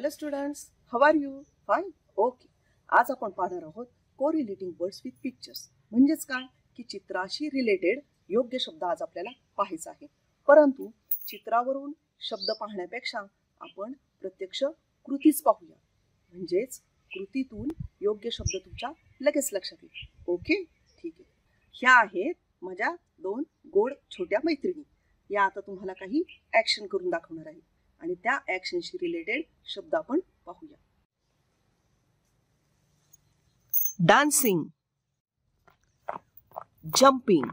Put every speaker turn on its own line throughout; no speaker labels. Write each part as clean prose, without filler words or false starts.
Hello students, how are you? Fine? Okay. आज आपण पाहणार आहोत कोरिलेटिंग वर्ड्स विथ पिक्चर्स. म्हणजेच काय की चित्राशी रिलेटेड योग्य शब्द आज आपल्याला पाहायचा आहे. परंतु चित्रावरून शब्द पाहण्यापेक्षा आपण प्रत्यक्ष कृतीच पाहूया. म्हणजेच कृतीतून योग्य शब्द तुमच्या लगेच लक्षात येईल. ओके? ठीक आहे. ह्या आहेत माझ्या दोन गोड छोट्या मैत्रिणी. या आता तुम्हाला काही ऍक्शन करून दाखवणार आहे आणि त्या ऍक्शनशी रिलेटेड शब्द आपण पाहूया. Dancing, jumping,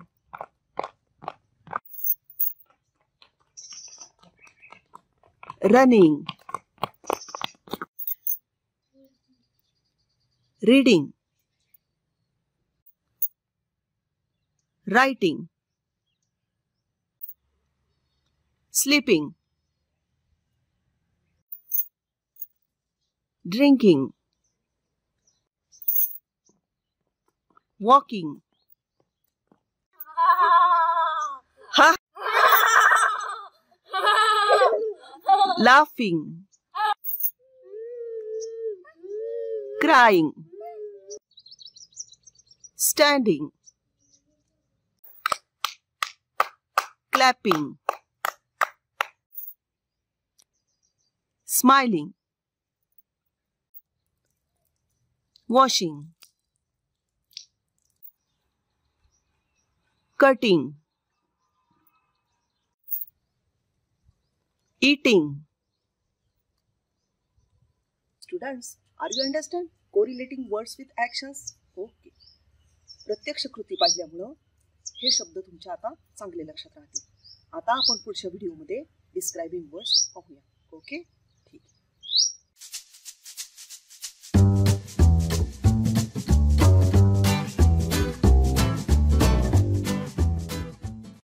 running, reading, writing, sleeping, drinking, walking, laughing, crying, standing, clapping, smiling, washing, cutting, eating. Students, are you understand? Correlating words with actions. Okay. प्रत्यक्ष कृती पाहिल्यामुळे हे शब्द तुमच्या आता चांगले लक्षात राहतील. आता आपण पुढच्या व्हिडिओमध्ये डिस्क्राइबिंग वर्ड्स पाहूया. ओके.